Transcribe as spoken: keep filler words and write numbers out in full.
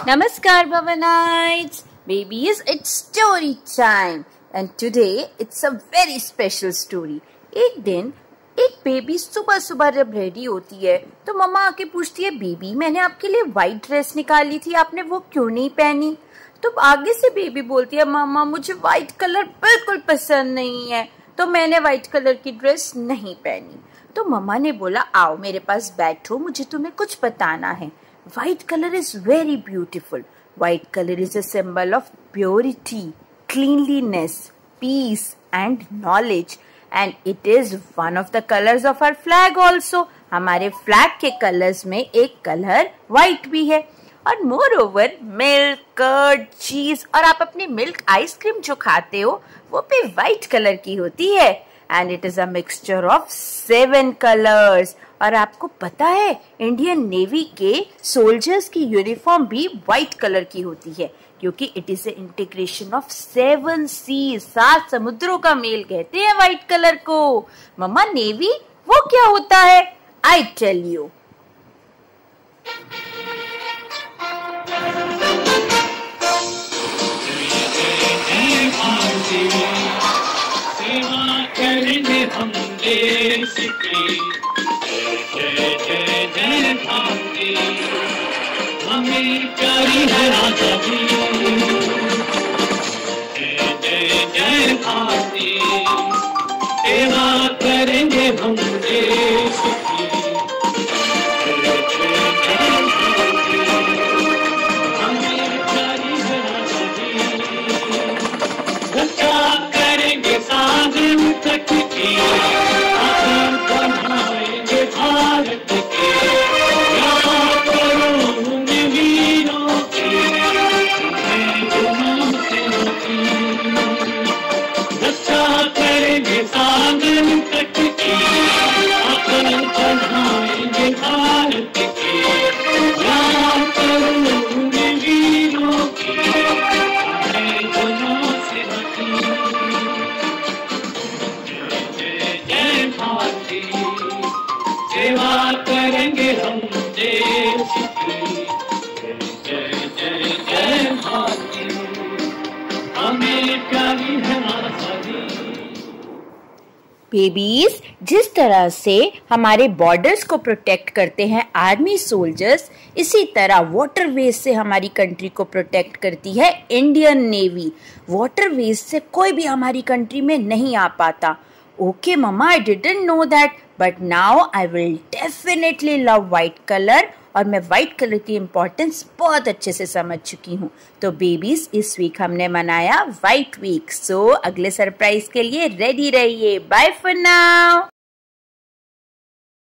Namaskar Bhavanites. Babies, it's story time and today it's a very special story. एक दिन एक baby सुबह सुबह जब रेडी होती है तो मम्मा आके पूछती है, बेबी मैंने आपके लिए व्हाइट ड्रेस निकाली थी, आपने वो क्यों नहीं पहनी? तो आगे से बेबी बोलती है, मम्मा मुझे व्हाइट कलर बिल्कुल पसंद नहीं है तो मैंने व्हाइट कलर की ड्रेस नहीं पहनी। तो मम्मा ने बोला, आओ मेरे पास बैठो, मुझे तुम्हें कुछ बताना है। White color is very beautiful. White color is a symbol of purity, cleanliness, peace and knowledge. And it is one of the colors of our flag also. हमारे flag के colors में एक color white भी है। और moreover, milk, curd, cheese और आप अपनी milk ice cream जो खाते हो वो भी white color की होती है। And it is a mixture of seven colors. और आपको पता है इंडियन नेवी के सोल्जर्स की यूनिफॉर्म भी व्हाइट कलर की होती है क्योंकि it is a integration of seven sea, सात समुद्रों का मेल कहते हैं व्हाइट कलर को। मम्मा नेवी वो क्या होता है? I tell you. हम देश की जय जय जय भारती, हमें प्यारी है आजादी। जय जय जय भारती, सेवा करेंगे हम देश की। जय जय जय भारती, हमें प्यारी है आजादी। रक्षा करेंगे सागर तक की, भारत के वीरों की रक्षा करेंगे सागर तक की, बढ़ाएंगे भारत के वीरों की गुणों से रखी। जय जय भारती, सेवा करेंगे हम देश की। जय जय जय भारती, हमें प्यारी है आजादी। बेबीज, जिस तरह से हमारे बॉर्डर्स को प्रोटेक्ट करते हैं आर्मी सोल्जर्स, इसी तरह वाटरवेज से हमारी कंट्री को प्रोटेक्ट करती है इंडियन नेवी। वाटरवेज से कोई भी हमारी कंट्री में नहीं आ पाता। Okay, Mama, I didn't know that, but now I will definitely love white color और मैं white color की importance बहुत अच्छे से समझ चुकी हूँ। तो बेबीज, इस वीक हमने मनाया white week, so अगले सरप्राइज के लिए रेडी रहिए। Bye for now.